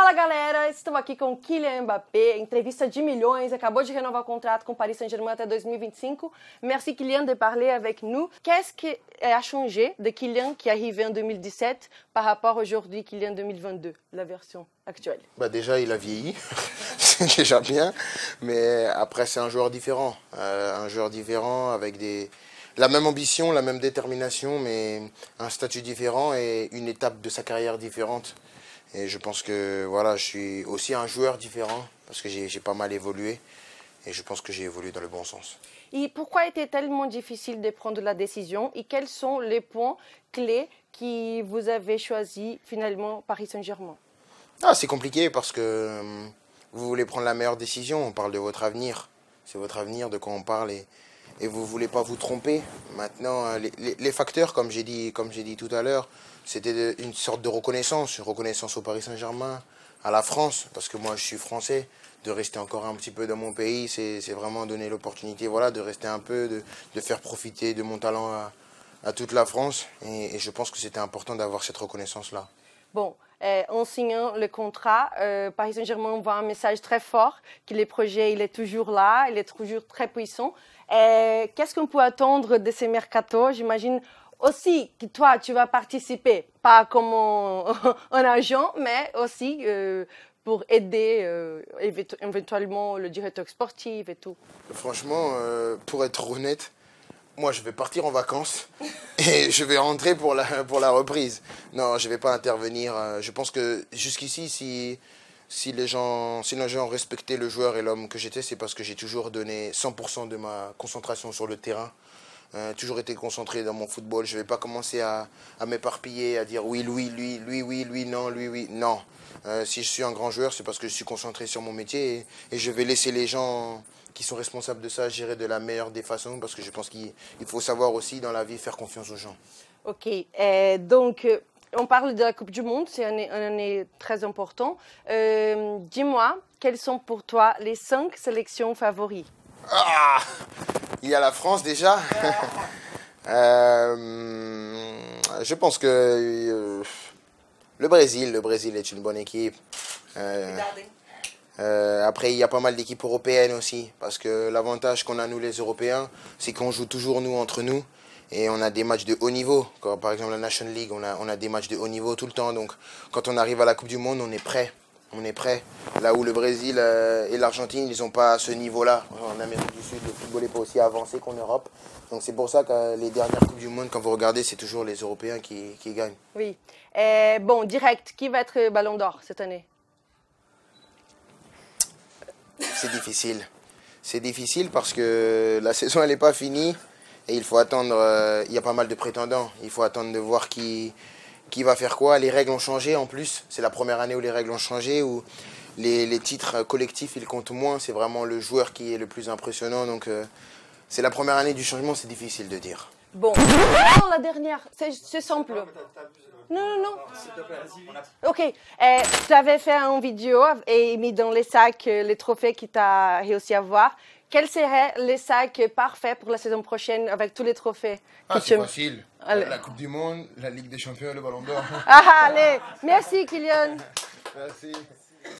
Fala galera, estou aqui com Kylian Mbappé, entrevista de milhões, acabou de renovar o contrato com Paris Saint-Germain até 2025. Merci Kylian de parler avec nous. Qu'est-ce qui a changé de Kylian qui est arrivé en 2017 par rapport aujourd'hui Kylian 2022, la version actuelle? Déjà il a vieilli, c'est déjà bien, mais après c'est un joueur différent avec la même ambition, la même détermination, mais un statut différent et une étape de sa carrière différente. Et je pense que voilà, je suis aussi un joueur différent parce que j'ai pas mal évolué et je pense que j'ai évolué dans le bon sens. Et pourquoi était tellement difficile de prendre la décision et quels sont les points clés que vous avez choisi finalement Paris Saint-Germain? C'est compliqué parce que vous voulez prendre la meilleure décision, on parle de votre avenir, c'est votre avenir de quoi on parle et vous ne voulez pas vous tromper. Maintenant, les facteurs, comme j'ai dit tout à l'heure, c'était une sorte de reconnaissance au Paris Saint-Germain, à la France, parce que moi je suis français, de rester encore un petit peu dans mon pays, c'est vraiment donner l'opportunité voilà, de rester un peu, de faire profiter de mon talent à toute la France. Et je pense que c'était important d'avoir cette reconnaissance-là. Bon, en signant le contrat, Paris Saint-Germain envoie un message très fort que le projet il est toujours là, il est toujours très puissant. Qu'est-ce qu'on peut attendre de ces mercato? J'imagine aussi que toi, tu vas participer, pas comme un agent, mais aussi pour aider éventuellement le directeur sportif et tout. Franchement, pour être honnête, moi je vais partir en vacances et je vais rentrer pour la reprise. Non, je ne vais pas intervenir. Je pense que jusqu'ici, si les gens ont respecté le joueur et l'homme que j'étais, c'est parce que j'ai toujours donné 100% de ma concentration sur le terrain. Toujours été concentré dans mon football. Je ne vais pas commencer à m'éparpiller, à dire oui, lui, non, lui, oui. Non. Si je suis un grand joueur, c'est parce que je suis concentré sur mon métier et je vais laisser les gens qui sont responsables de ça gérer de la meilleure des façons parce que je pense qu'il faut savoir aussi dans la vie faire confiance aux gens. Ok, donc on parle de la Coupe du Monde, c'est une année très importante. Dis-moi, quelles sont pour toi les 5 sélections favoris? Il y a la France déjà. Je pense que le Brésil est une bonne équipe. Après, il y a pas mal d'équipes européennes aussi, parce que l'avantage qu'on a nous les Européens, c'est qu'on joue toujours nous entre nous et on a des matchs de haut niveau. Comme par exemple la National League, on a des matchs de haut niveau tout le temps. Donc quand on arrive à la Coupe du Monde, on est prêt. On est prêt. Là où le Brésil et l'Argentine, ils n'ont pas ce niveau-là. En Amérique du Sud, le football n'est pas aussi avancé qu'en Europe. Donc c'est pour ça que les dernières Coupes du Monde, quand vous regardez, c'est toujours les Européens qui gagnent. Oui. Bon, direct, qui va être Ballon d'Or cette année? C'est difficile. C'est difficile parce que la saison, elle n'est pas finie. Et il faut attendre, il y a pas mal de prétendants. Il faut attendre de voir qui va faire quoi. Les règles ont changé en plus. C'est la première année où les règles ont changé, où les titres collectifs, ils comptent moins. C'est vraiment le joueur qui est le plus impressionnant. Donc c'est la première année du changement, c'est difficile de dire. Bon, la dernière, c'est simple. Non. Ok, tu avais fait une vidéo et mis dans les sacs les trophées que tu as réussi à avoir. Quels seraient les sacs parfaits pour la saison prochaine avec tous les trophées? C'est facile. Allez. La Coupe du Monde, la Ligue des Champions, le Ballon d'Or. Allez, merci Kylian. Merci.